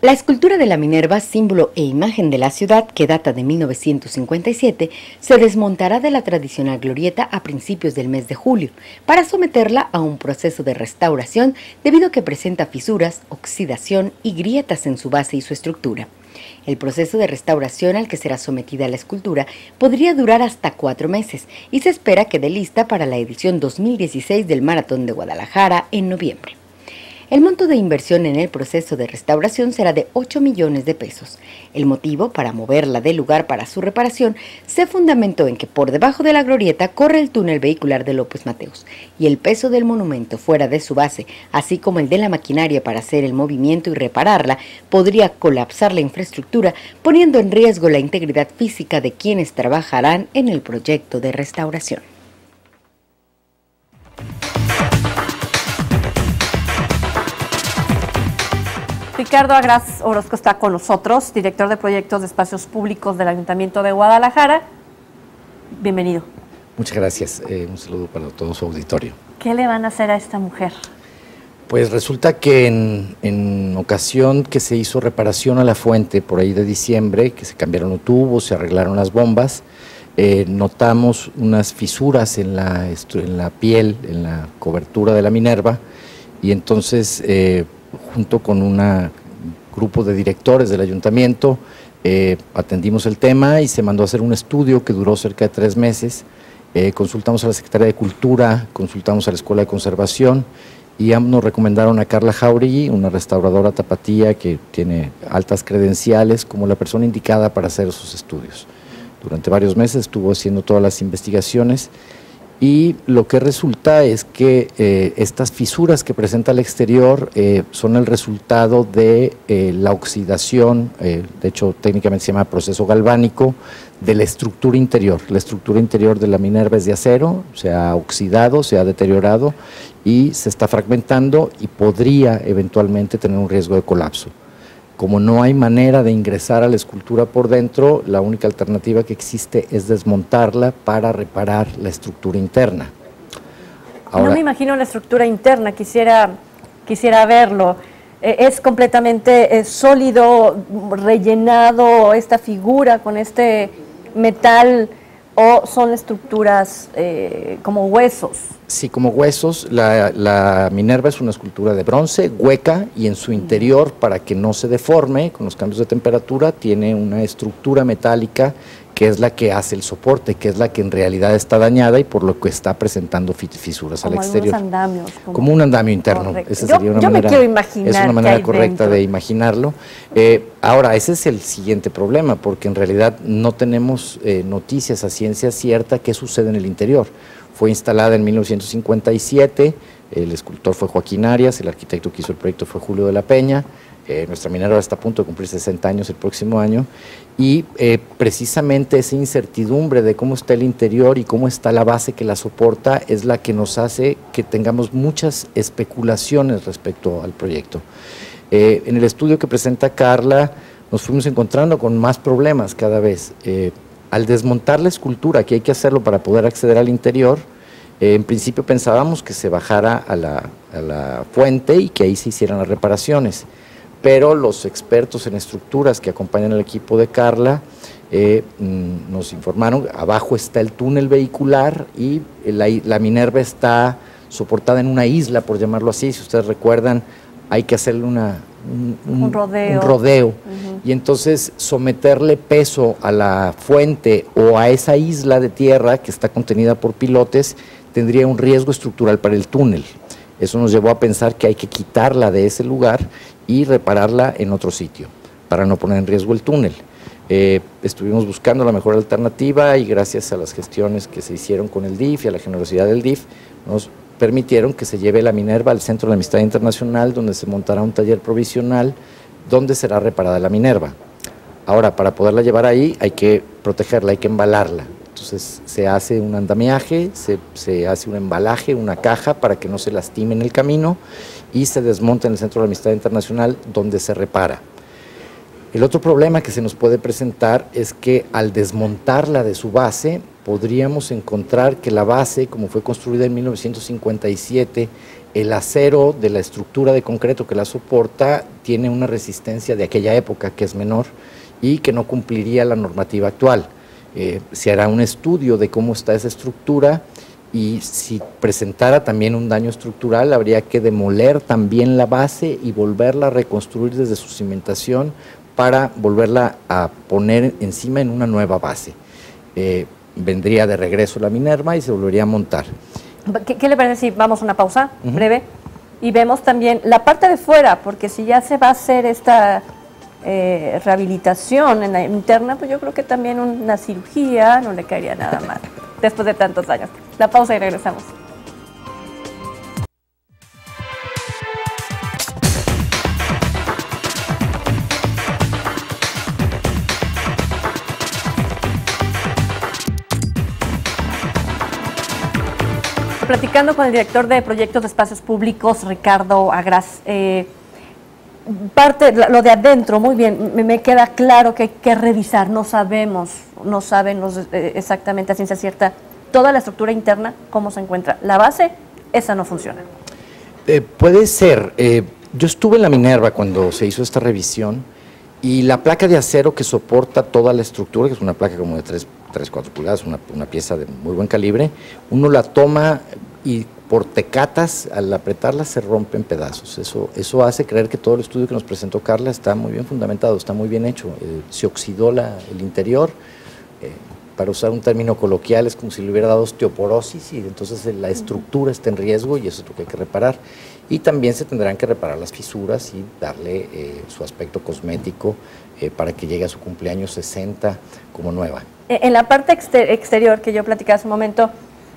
La escultura de la Minerva, símbolo e imagen de la ciudad, que data de 1957, se desmontará de la tradicional glorieta a principios del mes de julio, para someterla a un proceso de restauración debido a que presenta fisuras, oxidación y grietas en su base y su estructura. El proceso de restauración al que será sometida la escultura podría durar hasta 4 meses y se espera quede lista para la edición 2016 del Maratón de Guadalajara en noviembre. El monto de inversión en el proceso de restauración será de 8 millones de pesos. El motivo para moverla del lugar para su reparación se fundamentó en que por debajo de la glorieta corre el túnel vehicular de López Mateos y el peso del monumento fuera de su base, así como el de la maquinaria para hacer el movimiento y repararla, podría colapsar la infraestructura, poniendo en riesgo la integridad física de quienes trabajarán en el proyecto de restauración. Ricardo Agraz Orozco está con nosotros, director de proyectos de espacios públicos del Ayuntamiento de Guadalajara. Bienvenido. Muchas gracias. Un saludo para todo su auditorio. ¿Qué le van a hacer a esta mujer? Pues resulta que en ocasión que se hizo reparación a la fuente por ahí de diciembre, que se cambiaron los tubos, se arreglaron las bombas, notamos unas fisuras en la piel, en la cobertura de la Minerva, y entonces junto con un grupo de directores del ayuntamiento, atendimos el tema y se mandó a hacer un estudio que duró cerca de 3 meses. Consultamos a la Secretaría de Cultura, consultamos a la Escuela de Conservación y nos recomendaron a Carla Jauregui, una restauradora tapatía que tiene altas credenciales, como la persona indicada para hacer esos estudios. Durante varios meses estuvo haciendo todas las investigaciones. Y lo que resulta es que estas fisuras que presenta al exterior son el resultado de la oxidación, de hecho técnicamente se llama proceso galvánico, de la estructura interior. La estructura interior de la Minerva es de acero, se ha oxidado, se ha deteriorado y se está fragmentando y podría eventualmente tener un riesgo de colapso. Como no hay manera de ingresar a la escultura por dentro, la única alternativa que existe es desmontarla para reparar la estructura interna. Ahora, no me imagino la estructura interna, quisiera verlo. ¿Es completamente sólido, rellenado esta figura con este metal o son estructuras como huesos? Sí, como huesos. La Minerva es una escultura de bronce, hueca, y en su interior, para que no se deforme con los cambios de temperatura, tiene una estructura metálica que es la que hace el soporte, que es la que en realidad está dañada y por lo que está presentando fisuras al exterior. Andamios, como un andamio interno. Esa sería una manera, me quiero imaginar. Es una manera correcta dentro de imaginarlo. Ahora, ese es el siguiente problema, porque en realidad no tenemos noticias a ciencia cierta qué sucede en el interior. Fue instalada en 1957, el escultor fue Joaquín Arias, el arquitecto que hizo el proyecto fue Julio de la Peña. Nuestra Minerva está a punto de cumplir 60 años el próximo año y precisamente esa incertidumbre de cómo está el interior y cómo está la base que la soporta es la que nos hace que tengamos muchas especulaciones respecto al proyecto. En el estudio que presenta Carla nos fuimos encontrando con más problemas cada vez. Al desmontar la escultura, que hay que hacerlo para poder acceder al interior, en principio pensábamos que se bajara a la fuente y que ahí se hicieran las reparaciones. Pero los expertos en estructuras que acompañan al equipo de Carla nos informaron, abajo está el túnel vehicular y la Minerva está soportada en una isla, por llamarlo así. Si ustedes recuerdan, hay que hacerle un rodeo. Y entonces someterle peso a la fuente o a esa isla de tierra que está contenida por pilotes tendría un riesgo estructural para el túnel. Eso nos llevó a pensar que hay que quitarla de ese lugar y repararla en otro sitio, para no poner en riesgo el túnel. Estuvimos buscando la mejor alternativa y gracias a las gestiones que se hicieron con el DIF y a la generosidad del DIF, nos permitieron que se lleve la Minerva al Centro de la Amistad Internacional, donde se montará un taller provisional, donde será reparada la Minerva. Ahora, para poderla llevar ahí, hay que protegerla, hay que embalarla. Entonces se hace un andamiaje, se hace un embalaje, una caja para que no se lastime en el camino y se desmonta en el Centro de la Amistad Internacional donde se repara. El otro problema que se nos puede presentar es que al desmontarla de su base, podríamos encontrar que la base, como fue construida en 1957, el acero de la estructura de concreto que la soporta tiene una resistencia de aquella época que es menor y que no cumpliría la normativa actual. Se hará un estudio de cómo está esa estructura y si presentara también un daño estructural, habría que demoler también la base y volverla a reconstruir desde su cimentación para volverla a poner encima en una nueva base. Vendría de regreso la Minerva y se volvería a montar. ¿Qué le parece si vamos a una pausa breve y vemos también la parte de fuera? Porque si ya se va a hacer esta rehabilitación en la interna, pues yo creo que también una cirugía no le caería nada mal después de tantos años. La pausa y regresamos. Platicando con el director de Proyectos de Espacios Públicos, Ricardo Agraz, lo de adentro, muy bien, me queda claro que hay que revisar, no saben exactamente a ciencia cierta toda la estructura interna, cómo se encuentra. La base, esa no funciona. Puede ser. Yo estuve en la Minerva cuando se hizo esta revisión y la placa de acero que soporta toda la estructura, que es una placa como de 3-4 pulgadas, una pieza de muy buen calibre, uno la toma y por tecatas, al apretarla se rompe en pedazos. Eso hace creer que todo el estudio que nos presentó Carla está muy bien fundamentado, está muy bien hecho. Se oxidó el interior, para usar un término coloquial, es como si le hubiera dado osteoporosis y entonces la estructura está en riesgo y eso es lo que hay que reparar. Y también se tendrán que reparar las fisuras y darle su aspecto cosmético para que llegue a su cumpleaños 60 como nueva. En la parte exterior que yo platicaba hace un momento,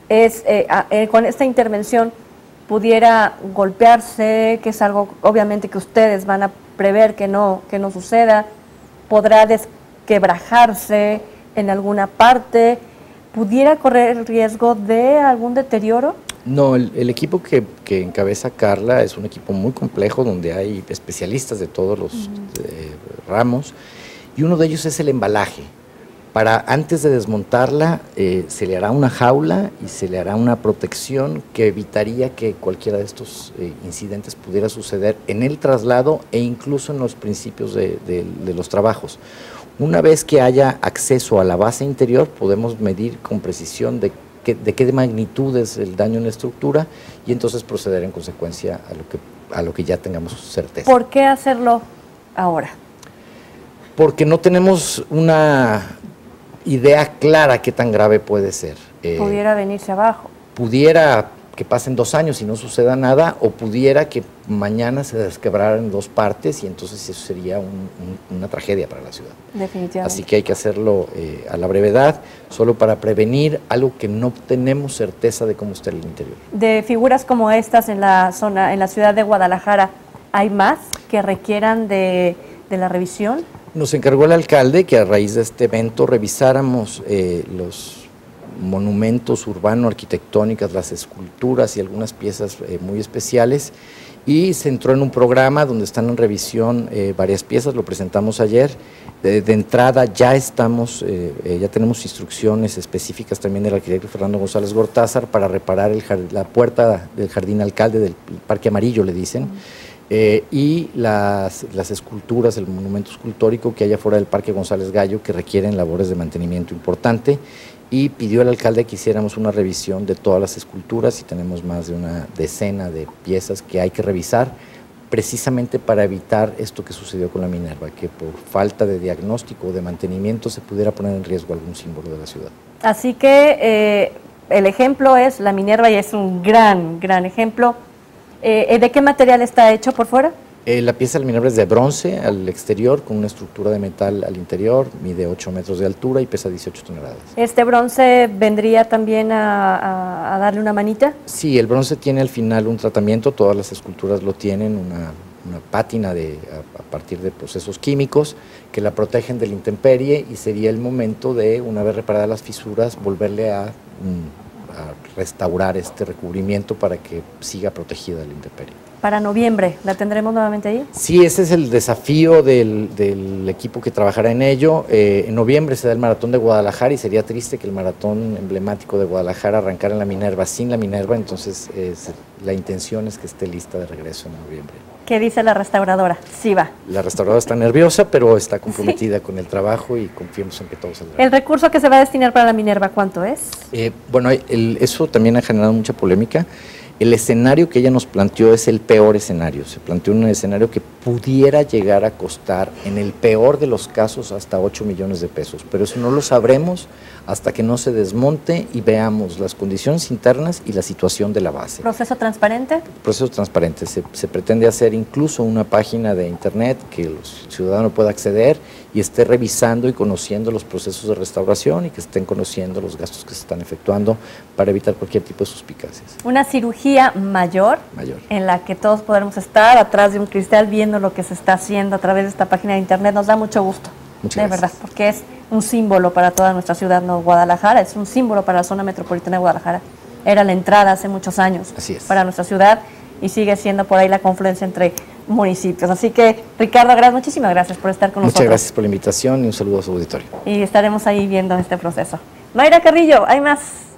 con esta intervención pudiera golpearse, que es algo obviamente que ustedes van a prever que no suceda, podrá desquebrajarse en alguna parte, ¿pudiera correr el riesgo de algún deterioro? No, el equipo que encabeza Carla es un equipo muy complejo donde hay especialistas de todos los ramos y uno de ellos es el embalaje. Antes de desmontarla se le hará una jaula y se le hará una protección que evitaría que cualquiera de estos incidentes pudiera suceder en el traslado e incluso en los principios de los trabajos. Una vez que haya acceso a la base interior podemos medir con precisión de qué magnitud es el daño en la estructura y entonces proceder en consecuencia a lo que ya tengamos certeza. ¿Por qué hacerlo ahora? Porque no tenemos una idea clara qué tan grave puede ser. Pudiera venirse abajo. Pudiera que pasen 2 años y no suceda nada, o pudiera que mañana se desquebrara en 2 partes y entonces eso sería una tragedia para la ciudad. Definitivamente. Así que hay que hacerlo a la brevedad, solo para prevenir algo que no tenemos certeza de cómo está el interior. De figuras como estas en la ciudad de Guadalajara, ¿hay más que requieran de la revisión? Nos encargó el alcalde que a raíz de este evento revisáramos los monumentos urbano-arquitectónicos, las esculturas y algunas piezas muy especiales, y se entró en un programa donde están en revisión varias piezas, lo presentamos ayer. De entrada ya tenemos instrucciones específicas también del arquitecto Fernando González Gortázar para reparar la puerta del Jardín Alcalde, del Parque Amarillo le dicen, y las esculturas, el monumento escultórico que hay afuera del Parque González Gallo, que requieren labores de mantenimiento importante, y pidió al alcalde que hiciéramos una revisión de todas las esculturas y tenemos más de una decena de piezas que hay que revisar precisamente para evitar esto que sucedió con la Minerva, que por falta de diagnóstico o de mantenimiento se pudiera poner en riesgo algún símbolo de la ciudad. Así que el ejemplo es la Minerva y es un gran ejemplo. ¿De qué material está hecho por fuera? La pieza de la Minerva es de bronce al exterior, con una estructura de metal al interior, mide 8 metros de altura y pesa 18 toneladas. ¿Este bronce vendría también a darle una manita? Sí, el bronce tiene al final un tratamiento, todas las esculturas lo tienen, una pátina a partir de procesos químicos que la protegen de la intemperie, y sería el momento de, una vez reparadas las fisuras, volverle a restaurar este recubrimiento para que siga protegida la intemperie. Para noviembre, ¿la tendremos nuevamente ahí? Sí, ese es el desafío del equipo que trabajará en ello. En noviembre se da el Maratón de Guadalajara y sería triste que el maratón emblemático de Guadalajara arrancara en la Minerva sin la Minerva, entonces la intención es que esté lista de regreso en noviembre. ¿Qué dice la restauradora? Sí va. La restauradora está nerviosa, pero está comprometida con el trabajo y confiamos en que todo saldrá. ¿El recurso que se va a destinar para la Minerva cuánto es? Bueno, eso también ha generado mucha polémica. El escenario que ella nos planteó es el peor escenario. Se planteó un escenario que pudiera llegar a costar, en el peor de los casos, hasta 8 millones de pesos. Pero eso no lo sabremos hasta que no se desmonte y veamos las condiciones internas y la situación de la base. ¿Proceso transparente? Proceso transparente. Se pretende hacer incluso una página de internet que el ciudadano pueda acceder y esté revisando y conociendo los procesos de restauración y que estén conociendo los gastos que se están efectuando para evitar cualquier tipo de suspicacias. Una cirugía mayor, en la que todos podremos estar atrás de un cristal viendo lo que se está haciendo a través de esta página de internet. Nos da mucho gusto. Muchas gracias. Verdad, porque es un símbolo para toda nuestra ciudad, no Guadalajara, es un símbolo para la zona metropolitana de Guadalajara. Era la entrada hace muchos años para nuestra ciudad y sigue siendo por ahí la confluencia entre municipios. Así que, Ricardo Agras, muchísimas gracias por estar con nosotros. Muchas gracias por la invitación y un saludo a su auditorio. Y estaremos ahí viendo este proceso. Mayra Carrillo, hay más.